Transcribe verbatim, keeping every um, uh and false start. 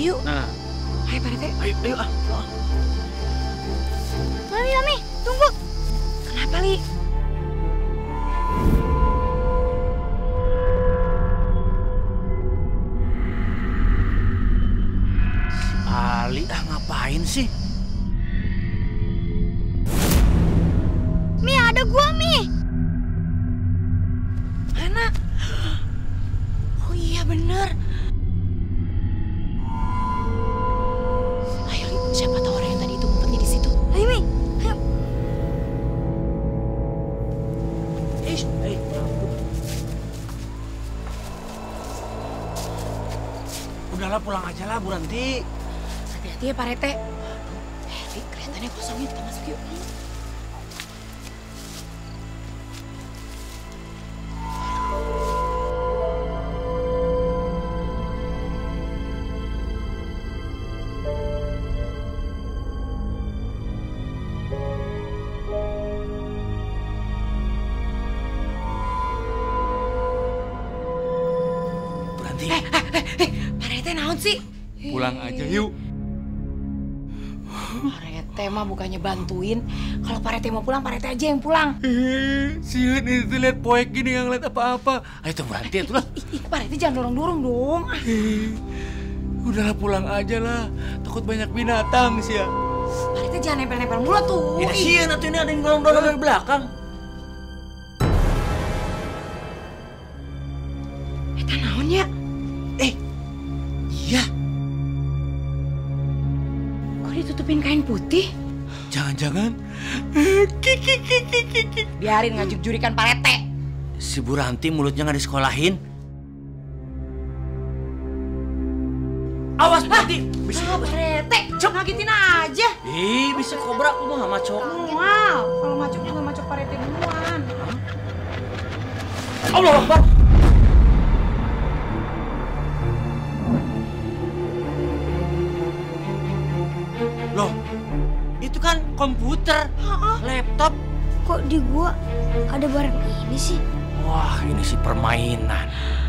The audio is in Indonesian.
yuk. Nah. Ayo Pak R T. Ayo, ayo ah. Mami, Mami, tunggu. Kenapa, Li? Ali, ah ngapain sih? Mi, ada gua, Mi. Mana? Oh iya bener. Ayo, Li, siapa tahu orang yang tadi itu ngumpetnya di situ. Ayo, Mi. Ayo. Ish, eh, udahlah pulang aja lah Bu Ranti. Hati-hati ya Pak R T. Eh, Li, kelihatannya kosong nih, kita masuk yuk. Ranti. Eh, eh, eh, eh, Pak R T naon sih? Pulang aja yuk. Pak R T mah bukannya bantuin. Kalau Pak R T mau pulang, Pak R T aja yang pulang. Eh, siun itu lihat poek gini yang lihat apa-apa. Ayo tuh berhenti itu lah. Ih, ih, Pak R T jangan dorong-dorong dong. Eh, udahlah pulang aja lah. Takut banyak binatang sih ya. Pak R T jangan nempel-nempel mulu tuh. Ini siun atau ini ada yang dorong-dorong dari belakang. Eta naonnya? Eh, iya. Kok ditutupin kain putih? Jangan-jangan kiki kiki kiki. Biarin ngajuk jurikan Pak R T. Si Bu Ranti mulutnya nggak disekolahin. Awas nanti bisa Ah, Pak R T, cok ngagetin aja. Ih, bisa kobra aku mah macok. Wow, kalau macok juga macok Pak R T duluan. Allah Akbar. Loh, itu kan komputer, laptop. Kok di gua ada barang ini sih? Wah, ini sih permainan.